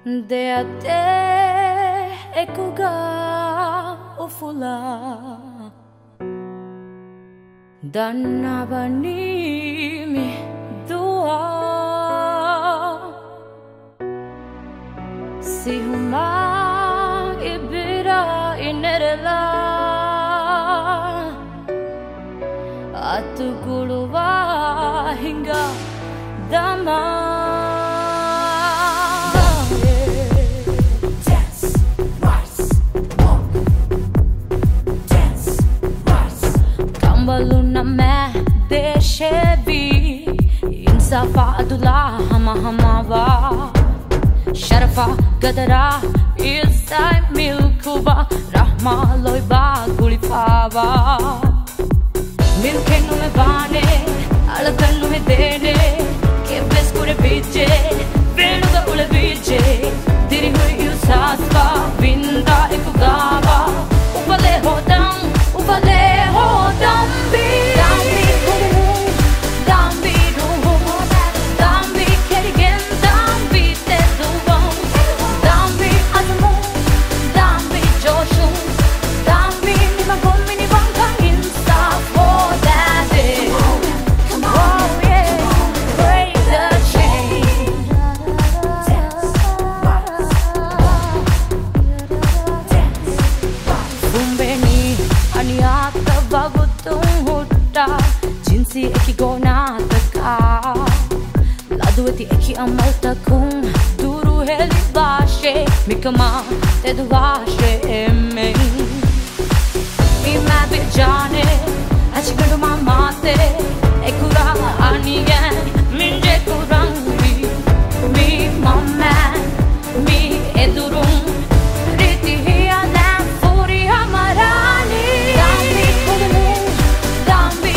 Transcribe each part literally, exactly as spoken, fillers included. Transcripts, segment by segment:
出会ってエコがおふらDan abani mi dua Si huma ibira inerela Atu guluwa hingga dama Baluna me deshevi insafa adula hama hamava sharafa gadara isai milkuba rahma loiba gulipava milke nume vane alakan nume dene ke beskure biche venuga ule biche diri hui usasva vinda ekugava upale hodam upale hodam Jinsi eki gona taka Ladueti eki amalta kun Duru heli vashe Mikama tedu vashe eme Mi mabi jane Achigandu mamate Ekura aniyen Minje kurangi Mi mamman Mi edurum Riti hiya lan furi hamarani Dambi kudumu Dambi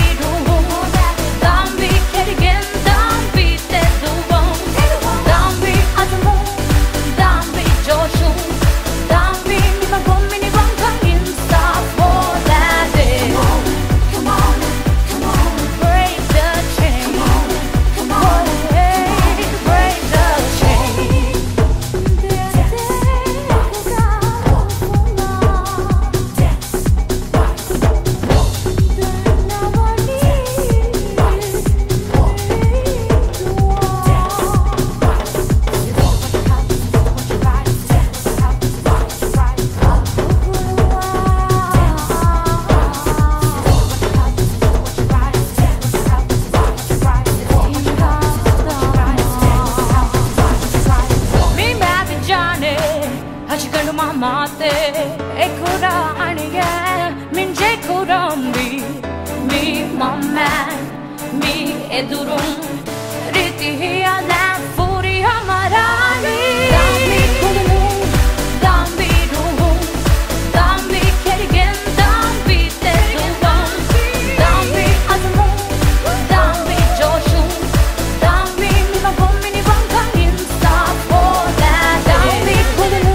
Mamate ekura aniye minje kurambi mi mamman mi edurum riti hiya lan furi hamarani dambi kudumu dambi ruhum dambi kerigen dambi tedum dambi azumu dambi joshum dambi mimagum mini banka insta foda dambi kudumu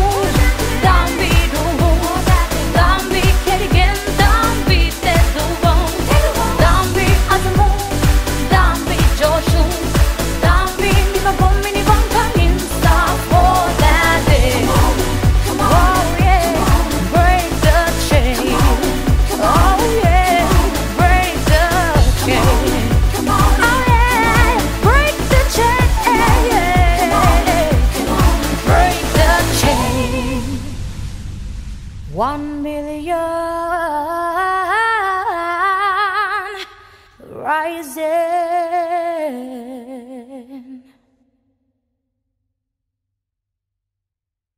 One million